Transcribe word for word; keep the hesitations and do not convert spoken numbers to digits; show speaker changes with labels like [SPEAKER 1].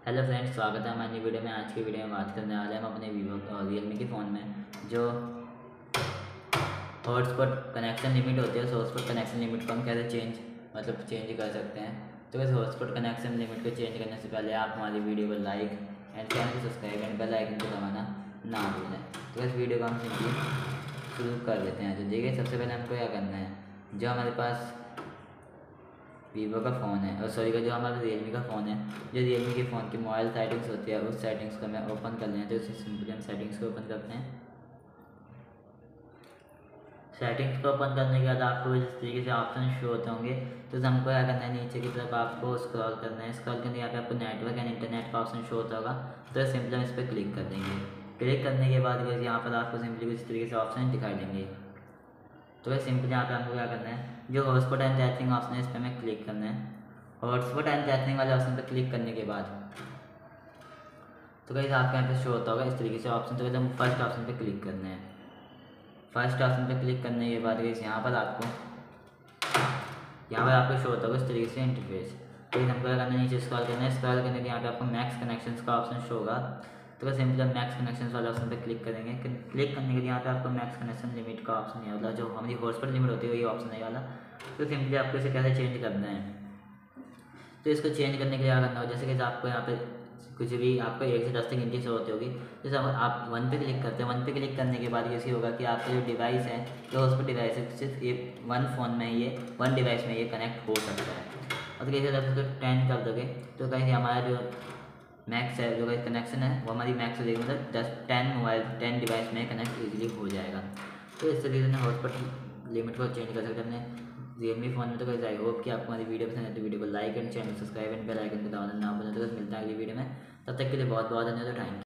[SPEAKER 1] Hello friends, स्वागत है हमारी वीडियो में। आज की वीडियो में बात करने वाले हैं हम अपने वीवो और रियलमी के फ़ोन में जो हॉटस्पॉट कनेक्शन लिमिट होती है। उस हॉटस्पॉट कनेक्शन लिमिट को हम कैसे चेंज मतलब चेंज कर सकते हैं। तो इस हॉटस्पॉट कनेक्शन लिमिट को चेंज करने से पहले आप हमारी वीडियो को लाइक एंड चैनल को सब्सक्राइब एंड बेल आइकन को दबाना ना भूलें। तो इस वीडियो को हम सिंपली शुरू कर लेते हैं। तो देखिए, सबसे पहले हमको क्या करना है, जो हमारे पास वीवो का फ़ोन है और सॉरी का जो हमारा रियलमी का फ़ोन है, जो रियलमी के फ़ोन की मोबाइल सेटिंग्स होती है उस सेटिंग्स को हमें ओपन कर लें। तो उसे सिंपली हम सेटिंग्स को ओपन करते हैं। सेटिंग्स को ओपन करने के बाद आपको इस तरीके से ऑप्शन शो होते होंगे। तो हमको क्या करना है, नीचे की तरफ आपको स्क्रॉल करना है। स्क्रॉल करने के यहाँ पे आपको नेटवर्क एंड इंटरनेट का ऑप्शन शो होता होगा। तो सिंपली हम इस पर क्लिक कर देंगे। क्लिक करने के बाद यहाँ पर आपको सिंपली इस तरीके से ऑप्शन दिखाई देंगे। तो वह सिंपली यहाँ पे हमको क्या करना है, जो हॉटस्पॉट एंड टैथिंग ऑप्शन है इस पर हमें क्लिक करना है। हॉटस्पॉट एंड टैथिंग वाले ऑप्शन पर क्लिक करने के बाद तो कहीं आपके यहाँ पे शो होता होगा इस तरीके से ऑप्शन। तो वैसे हम फर्स्ट ऑप्शन पे क्लिक करना है। फर्स्ट ऑप्शन पे क्लिक करने के बाद यहाँ पर आपको यहाँ पर आपको शो होता होगा इस तरीके से इंटरफेस। तो हमको क्या करना है, नीचे स्क्रॉल करना है। स्क्रॉल करने के यहाँ पे आपको मैक्स कनेक्शंस का ऑप्शन शो होगा। तो वह सिंपली हम मैक्स कनेक्शन वाले ऑप्शन पे क्लिक करेंगे। क्लिक करने के लिए यहाँ पे आपको मैक्स कनेक्शन लिमिट का ऑप्शन है, मतलब जो हमारी हॉटस्पॉट लिमिट होती है वही ऑप्शन है वाला। तो सिंपली आपको इसे कैसे चेंज करना है, तो इसको चेंज करने के लिए क्या करना हो, जैसे कि आपको यहाँ पे कुछ भी आपको एक से दस तक गिनती से होती होगी। जैसे आप वन पे क्लिक करते हैं, वन पे क्लिक करने के बाद ये होगा कि आपका जो डिवाइस है, जो हॉटस्पॉट डिवाइस है, सिर्फ ये वन फ़ोन में ये वन डिवाइस में ये कनेक्ट हो सकता है। और कैसे जब उसको टेन कर दोगे तो कहीं हमारा जो मैक्स है, जो कनेक्शन है वो हमारी मैक्स हो जाएगी, मतलब दस टेन मोबाइल टेन डिवाइस में कनेक्ट इजीली हो जाएगा। तो इस तरीके से हॉटस्पॉट लिमिट को चेंज कर सकते हैं अपने रियलमी फ़ोन में। तो कैसे आई होप कि आपको हमारी वीडियो पसंद है तो वीडियो को like and channel subscribe and bell icon को दबाना ना भूलें। तो बस मिलता है अगली वीडियो में, तब तक के लिए बहुत बहुत धन्यवाद। Thank you.